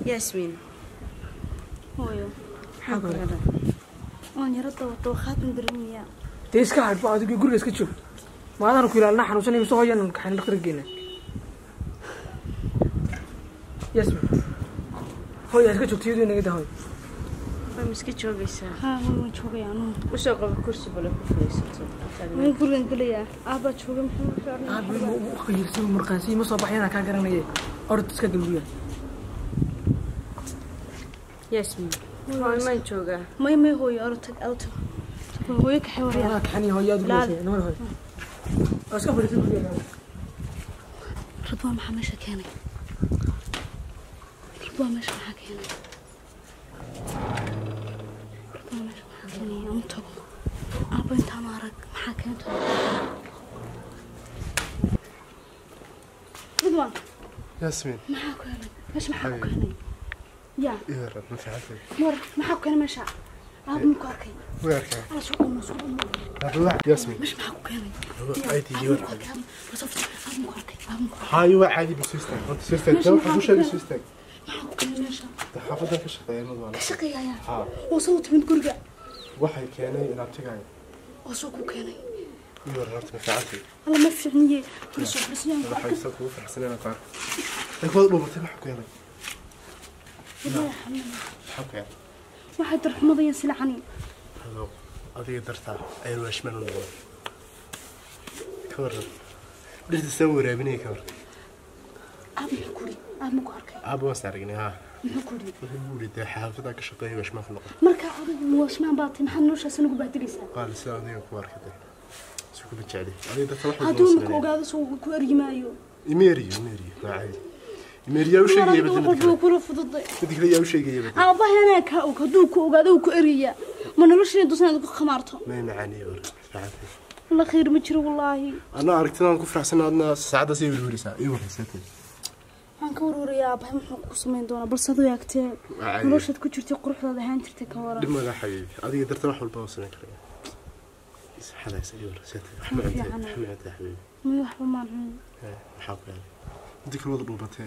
ياسمين هويو حاضر أنا رضا وخاتم درمية تيسكا عاد بعد يقول لك شوف ما أنا نقول لنا حنو سنة يسوي أنا نحن نخرجينا ياسمين هو ياسكا شوف تيجي نيجي ده هاي فمسكت شو بيسا ها هو شو يعني وش أقرب كرسي ولا كرسي ما يقول لك ليه أبى شو محمد خير سوي مرقاسي مصابح هنا كاجرنا إيه أرد تسكت قلبي ياسمين هاي ما يشوقه ما هو يارتك أوت هو يكحور يا كحني هو يا دكتور نور هاي أسكت بدي تقولي رضوان محمد شكاني رضوان مش حكينا رضوان مش حكيني أنتو أبى أنت مارك محكينت رضوان ياسمين ما حكينا مش محكيني يا إيه رب ما في حاجة مر محكينا مش أبى مكاركي ويركع أنا سوق المسوق لا ياسمين مش محكيني عادي يورك بس أبى مكاركي هاي هو عادي بسيستك أنت سيستك لو حبوش هذا سيستك محكينا مش تحافظ على الشقة يا مضوان كشقي يا ها وصوت من قرقة waxay keenay inaad tagay وسوق كاني iyo rarta fiicantay والله ما فهمني بس waxay soo ku farxsanaa taar dadku dhumatay waxa ku helay والله حمد xaqay واحد رحمة ضي سلعني hado adiga dartaa ay washman u noqon kawar dhirta soo waraabinay kawar أبي كوري أبي مكاركي abo saargnay ha كوري wuxuu leeyahay xaafada ka shaqeeyo washman ku noqon مركا أبي واسمع باطي محل نوش أسنو بهدريسا qaal sida adiga ku arkay soo ku bajacday adiga dadka waxa هادون كو قاعد سو كوري مايو إيميري ما عادي إيميري أو شيء يبدأ مرة كورو فضضي بدك لي أو شيء يبدأ أبا هنا كأو كدو كو قاعد كوريا ما نلوش ندوسنا دو خمارته ما ينعني ورا الله خير مجري والله أنا عرفتنا نكون فرحنا عندنا سعادة سير الوريسة أيوة حسيتي أنا كوروري يا أبا محو قسمين دونا بس هذا يا كتاب نلوش تكون شرتي قروح هذا هان شرتي كورا لما لا حبيبي هذه قدرت أروح الباص نكره حلا يسير سيتي أحمد أنت يا حبيبي ما يحب ما نحن حاول ديك الوضع بوبتي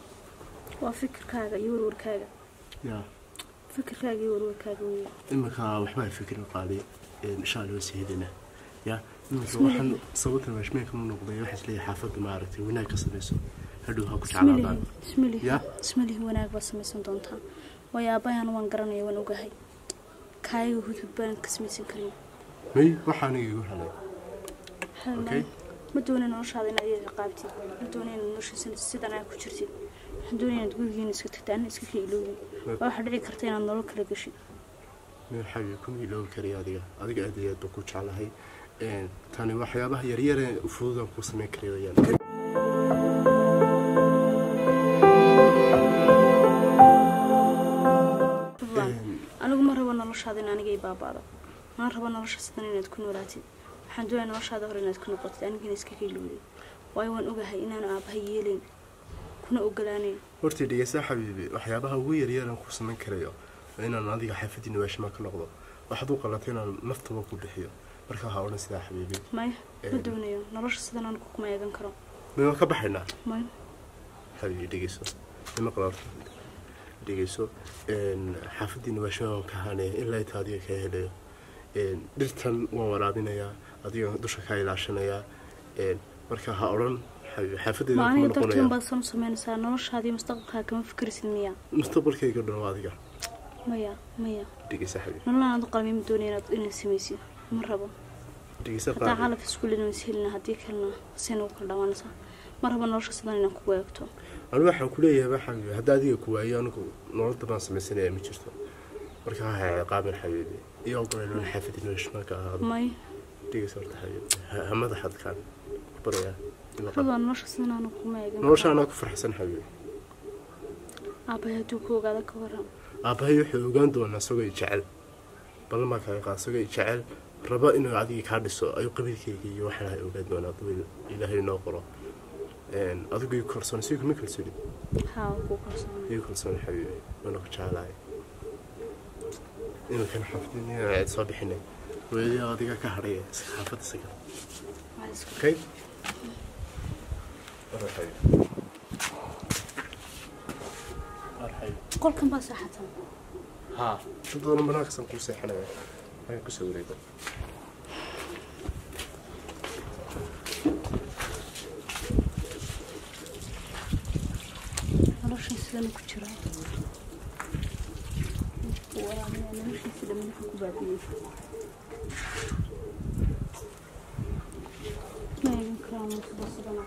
وفكر كاغا يورور كاغا يا فكر كاغا يورور كاغا إما كا وحبا فكر قالي إن شاء الله سيدنا يا waxaan sababta meeshmeek inuu noqday waxa isleeyahay xaafadda ma aragtay wanaag ka sameeyso hadhow ha ku jeclaadaan ismalihi wanaag ba sameeysan doontaa wayaabaan waan garanay waan ogahay kaayo hudud baan ka sameeysan karin may waxaan igu helay okay ma doonan noloshaada inaad iyaga qaabtid ma doonan noloshiisa sidan ay ku jirtid waxaan doonayaa gurigiina iska tagtaan iska fiilowin waxa dhici karta inaad nolol kala gashay meel xabi ku iloow kariya adiga aad iyo aad ku jeclahay tani waxyaabaha yar yar ee fudud aan ku sameyn karayaan anigu ma rabo noloshaada in aniga ay baabaado ma rabo noloshaada inaad ku noolaatid waxaan doonayaa noloshaada hore inaad ku noqotid anigana iska fiilowin waayo waan ogahay inaan aabahay yeelin kuna ogolaanay horta dhigaysa xabiibi waxyaabaha ugu yar yar aan ku sameyn karayo inaan adiga xaafadiina weeshma ka noqdo waxaad u qalatay inaan naftaba ku bixiyo marka ha oran sida xabiibi may ma doonayo nolosha sidan aan ku kumeegan karo ma ka baxayna may xabiibi dhigayso ma qalato dhigayso xaafadiina weeshma ka hanay ilaa taadiga ka helayo dhirtan waan waraabinayaa adiga dusha ka ilaashanaya marka ha oran xaafadiina ma aniga dadkan baad soo sameynaysaa noloshaadii mustaqbalka kama fikirsid miya mustaqbalkayga dhan waa adiga maya dhigaysa xabiibi nololaan qalmi ma doonayo inaad sameysid ما ربا dhigaysa qaar taa xalaf isku leeyahay silna hadii kalena seen u kala dhawaanaysa ma raba nolosha sidan inaan ku waagto anigu waxaan ku leeyahay waxaan hadda adiga ku waayo anigu nolol baan sameysanayaa ma jirto marka ha qaabin xabiibi iyo qoylo xafidina shmaaka may dhigaysa horta xabiibi hamada xadkan baraya raba nolosha sidan aan ku maagan nolosha aan ku farxsan xabiibi aabay haduu ku ogaado ka waran aabay wuxuu ogaan doonaa isagoo jecel bal ma ka qaasagay jecel raba inuu adiga ka dhiso ay qabiilkayga iyo waxa ay ogaan doonaa dawil ilaahay noo qoro adigu korsoon si kuma kalsoon ku kalsoon iyo kalsoon xabiibi wana ku jecelahay inuu kan xafidina aad soo bixinay weeyay adiga ka haray xaafadda sagal okay marxay qolkan baa saaxatan ها تدور بناك سنقول إحنا ما يكسر وريده nolosha sidaan ku jiraa nolosha sidaan ku baabiyay ma karaamo sidaan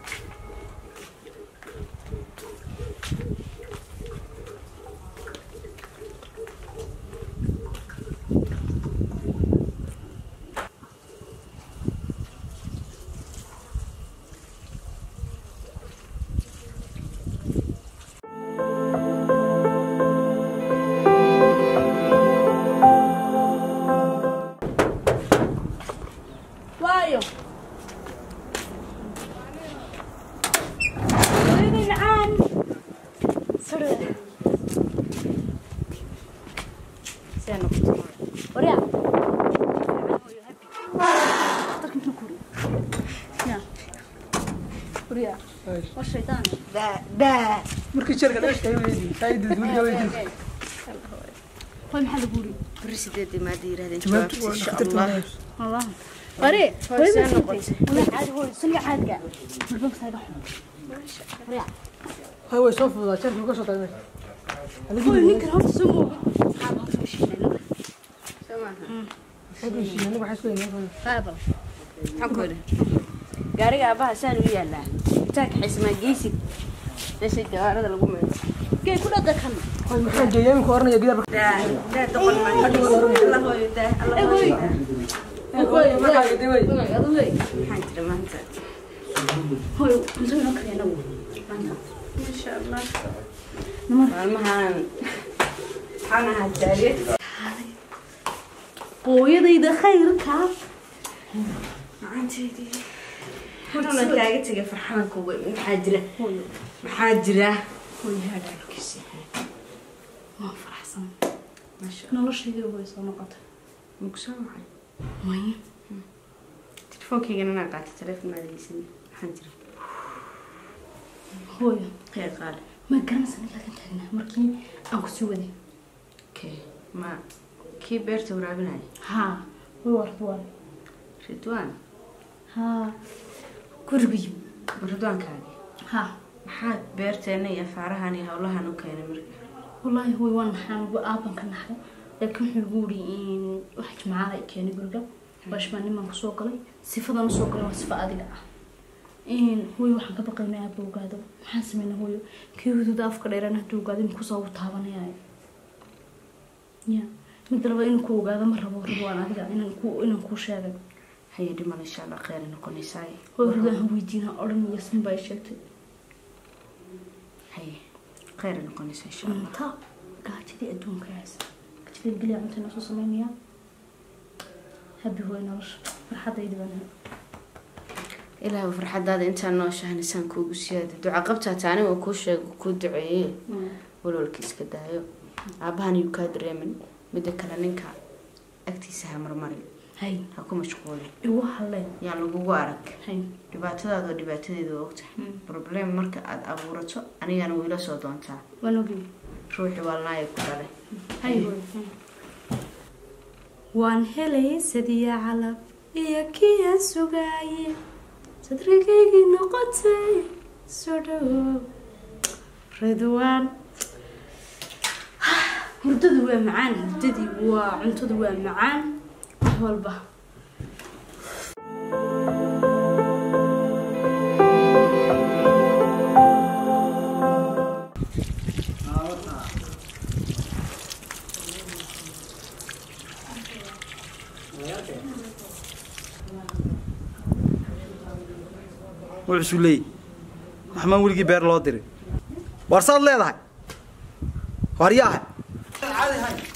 والشيطان دا مركي شركة ايش تسوي سايد تقول جوي طيب محل قولي برسيدتي ما دير هذا جواب ان شاء الله والله قري وين نقطي انا عاد هو سمع عاد قاعد بالبنك صاير ريع هو يشوف شركة وقصة تعمل هو الميكروفون سمو اصحابها تمشي لنا سمعها حبي شيء انا بحس كده قابل حقول gaariga abaha saan u yaalaa taag xisma geesid meesha gaarada lagu meeyo kee ku dhaqan هاي محل جايين كورنا يقدر daa doqon ma Allah hooyo daa Allah hooyo هاي ما حاجة دي وي maxaan jira maanta هو نسوي كرينا ma sha Allah maalmahan waxaan ahaa jaaliyad hooyadayda khayrka macaanteydii waxaan kaaga tagay farxaanka maxaa jira hooyaha dhaalkiisa ما فرحسن ma sha noloshayda way soo noqotay Allah muxuu waxay way telefoonkaygana aan qaatay telefoonadaysan maxaan jira hooyo khayr qaal ma garanaysan ilaa taagna markii aan ku soo waday okay ma kii beerta waraabinaya ha way wartwaan ridwaan ha gurbiyo ridwaankaaga ha maxaa beerteena iyo faarahan iyo hawlahan u keenay marka wallahi hooyo waan maxaan ugu aaban ka naxay laakiin wuxuu guuri in wax jamaacada ay keenay guriga bashmaan niman ku soo galay sifadan soo galay waa sifa adiga ah in hooyo waxaan ka baqaynaa aabbo ogaado maxaan sameynaa hooyo kii hudud afka dheerana haduu ogaado in ku soo taabanaya ya mid laba in ku ogaado ma rabo waan adiga inaan ku sheegay haye dhiman insha Allah khayr noqonaysaa hooyo ruuxa weydiina oran iyo sin bay sheegtay haye khayr noqonaysaa insha Allah ta gaajidii adduunka haysa gaajidii bilaa inta soo sameynaya habi hooyo nolosha farxadayda baan ilaahu farxadaada intaan noo shahnisaan kuugu siyaada duca qabtaa taani waa kuu sheego kuu duceeyey walwalka iska daayo aabahan yuu kaa dareemin midda kale ninka agtiisa ha marmarin hay ha ku mashquulin igu halleen yaa lagugu arag hay dhibaatadaada dhibaatadeeda waa ogtahay problem marka aad abuurato anigana wiila soo doontaa wanogi ruuxi waalnaaya ku dhale hay waan helay sadiya calab iyo kiya sugaaye sadrigaygii noqotay soo dhawow ridwaan hurdadu waa macaan hurdadii waa cuntadu waa macaan wax walba وعسولي محمد ولقي بير لو ديري ورصاد ليدهاي ورياها عادي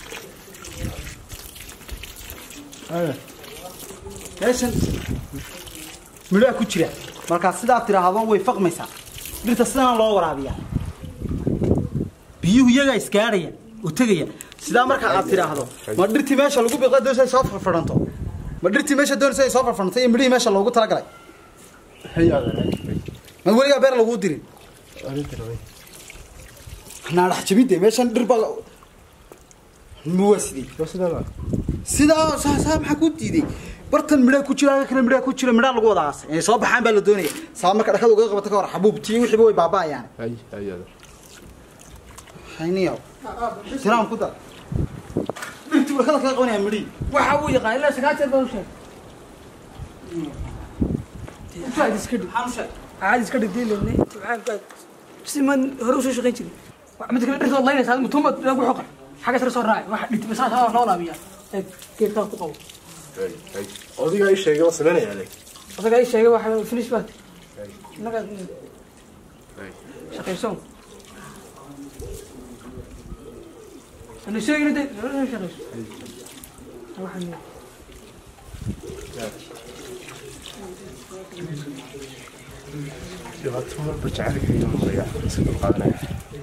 هاي meeshan midho ku jira marka sidaa tiraahdo way faqmaysaa dhirta sidaan loo waraabiyaa biyuhu iyaga iskaaraya oo tagaya sidaa marka aad tiraahdo ma dhirtii meesha lagu biqay doosay soo farfaranto ma dhirtii meesha doonaysa soo farfaranto iyo midhii meesha loogu talagalay هيا ma weligaa beer lagu dirin naarax jabide meeshan dhirba muwasdi sida saa maxaa ku diiday bartan midha ku jira kana midha ku jira midha lagu wadaas ee soo baxaan baa la doonaya saa marka dhakada uga qabata ka hor xabuubtii wixii way baabaayaan ay hayniyo jiraan ku dar intu kala kala qabanaya midhi waxa uu yaqaan ilaa sagaashan baa u sheeg عادي اسكت دي لنا سيمان هروش شو غنجري مد كلا درت والله هذا متوم لاغو حق حاجه سر راعي واحد ديت بس هذا نو لابيا كيف تاخذ قو ay odiga ay sheegay wasameynaya leey odiga ay sheegay waxa finish baat naga shaqaysan انا شيء ده شغل واحد dhibaato walba jacaylkayga muuqaya iska qaadanaya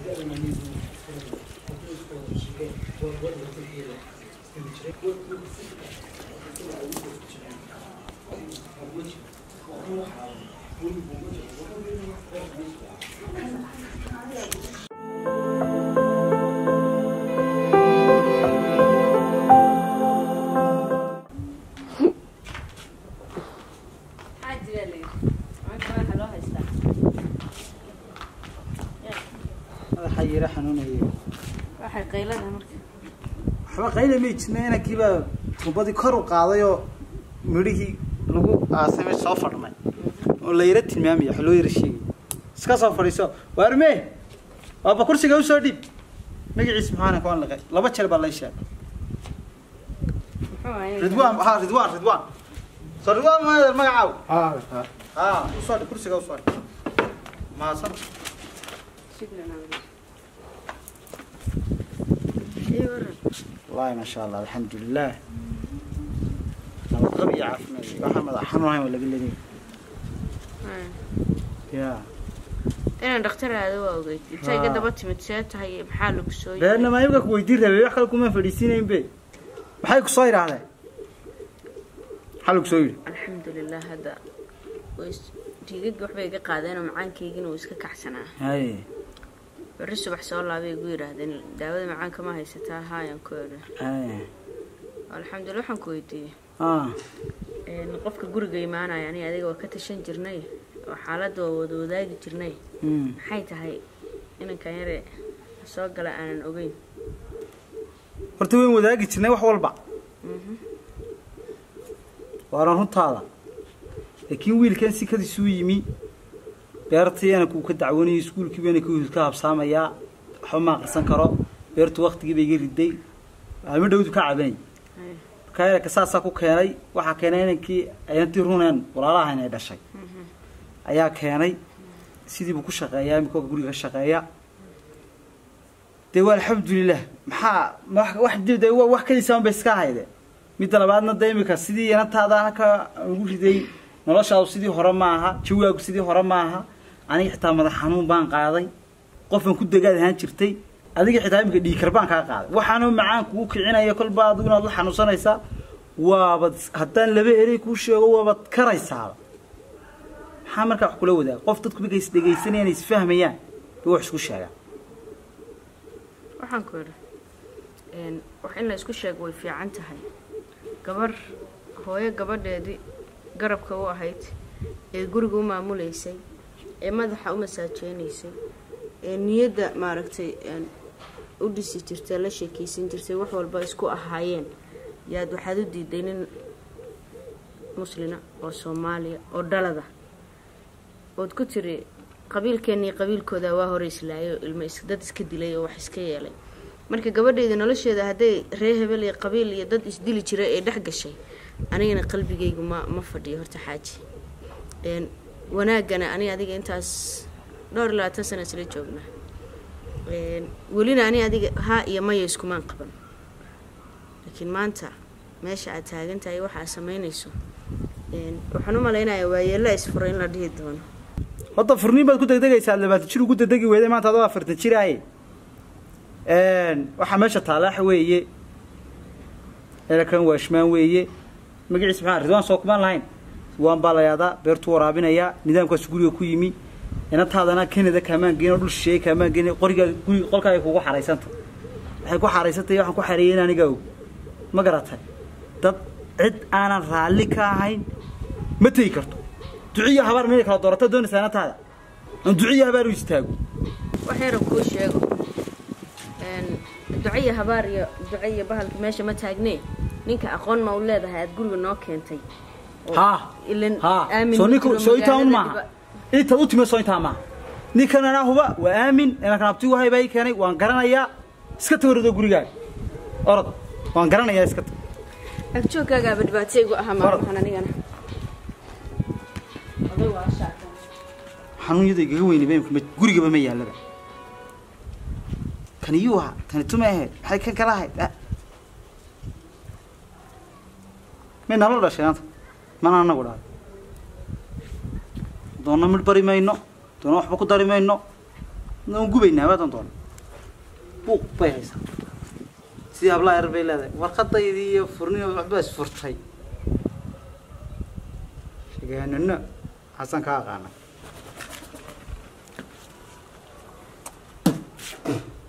حيرة حنونية waxay qaylada marka waxba qayla ma jirnayna kiba kubadi kor u qaadayo midhihii lagu aasamay soo fadhmay oo la yara tilmaamay wax loo yara sheegay iska soo fadhiiso waarme waaba kursiga u soo dhib magaciisa maxaan ka wanlaqay laba jeer baa la sheegay ridwaan soo ridwaan ma magacaaw soo dhib kursiga u soo dhib ma san والله ما شاء الله الحمد لله الغبي عافنا محمد حنوها ولا بالذي يا انا دكتور هذا واوغيت انت قد بتمت سيتهي بحالك سوي لان ما يبقى ويدير ربي wax kale kuma fadhiisinayn bay maxay ku soo yiraahday xalku soo yiri alxamdulillah hada way diiga waxbay ka qaadeen macaankeygiina uu iska kaxsanaa hay bari subax soo laabay ugu yiraahdeen daawada macaanka ma haysataa hayan kooda alxamdulillah waxaan ku weydiiyay qofka guriga imaanaya ani adiga waa ka tashan jirnay oo xaaladda wada wadaagi jirnay maxay tahay inankan yare soo gala aanan ogeyn horta weyn wadaagi jirnay wax walba waaran runtaada laakiin wiilkan si kadiisu yimi beertayana ku ka dacwanay iskuulkii weena ku ka habsaamaya waxa ma qarsan karo beertu waqtigii bay gariday ama dhawdu ka cabanay kaaya ka saasa ku keenay waxa keenay inankii ayantii runaan walaalaha inay dhashay ayaa keenay sidii uu ku shaqeeyaa imika guriga shaqeeya deewal alxamdulillah maxaa wax dibday wax ka isaan iska hayde mid labaadna deemika sidii inantaada ka ugu riday noloshaadu sidii hore ma aha jawaagu sidii hore ma aha aniga xitaa madax xanuun baan qaaday qofan ku dagaad ahaan jirtay adiga xitaa imika dhiig karbaan ka qaaday waxaanu macaan kugu kicinayo kol baad inaad la xanuunsanaysa waaba haddaan laba eray ku sheego waaba karaysaa maxaa markaa wax kula wadaag qof dadku bigay isdhegaysanayaan isfahmayaan wax isku sheegaa waxaan ku yiri wax in la isku sheego way fiican tahay gabar hooyo gabadheedii garabka u ahayd ee guriga u maamuleysay ee madaxa u masaajeeynayay ee niyada maaragtay u dhisi jirtay la sheekaysan jirtay wax walba isku ahaayeen yaad waxaad u diiday nin muslina oo Soomaaliya oo dhalada oo ku tiri qabiilkeennii qabiilkooda waa hore islaayo ilmo dad iska dilay oo wax iska yeelay marka gabadheeda nolosheeda haday reer hebel iyo qabiil iyo dad isdili jiray ee dhex gashay anigana qalbigaygu ma fadhiyo horta xaaji wanaagana ani adiga intaas dhowr 20 sano isla joognaa welina ani adiga ha iyo mayo isku maan qaban laakiin maanta meesha aad taagan tahay waxa sameynayso waxaan u maleynayaa waayeela isfuro in la dhihi doono hadda furniin baad ku degdegaysaa labaad jir ugu degdegi weeday maanta adoo 40 jir ay waxa meesha taalax weeye kan washmaan weeye magaciisa maxaa ridwaan soo kuma lahayn waan baalayaada beertu waraabinaya nidaamkaas guriga ku yimi inantaadana Canada kamaan geeno dhul shay kamaan geeno qoriga qolkaaga kugu xaraysanta waxay ku xaraysatay waxaan ku xareeyay aniga ma garatay dad cid aanan raali ka ahayn ma tagi karto duciya habar meel kala doorata doonaysa inantaada aan duciya habar u istaago waxaan ku sheego duciya habar iyo duciya bahalka meesha ma taagnay ninka aqoon ma u leedahay aad guriga noo keentay ha ilan aamin soo itaan ma inta u timay soo inta ma ninkan ana huba waa aamin ina kanabti wahay bay keenay waan garanayaa iska toorado gurigaaga orod waan garanayaa iska agjoogaaga badbaataygu aha ma waxaan anigana aday waa shaaqo xanuunyada iga weynay guriga ma yaalaba kan yuha tan tumahay maxay kan kala ahayd ma nalo dhashay mana anagu dhaay doona mid bari mayno doona waxba ku dari mayno noo gubaynaa waa doon buuq bay haysaa si habla yar bay leedahay warqadaydii iyo furniyo waxba is furtay shigaanana xasan ka aqaana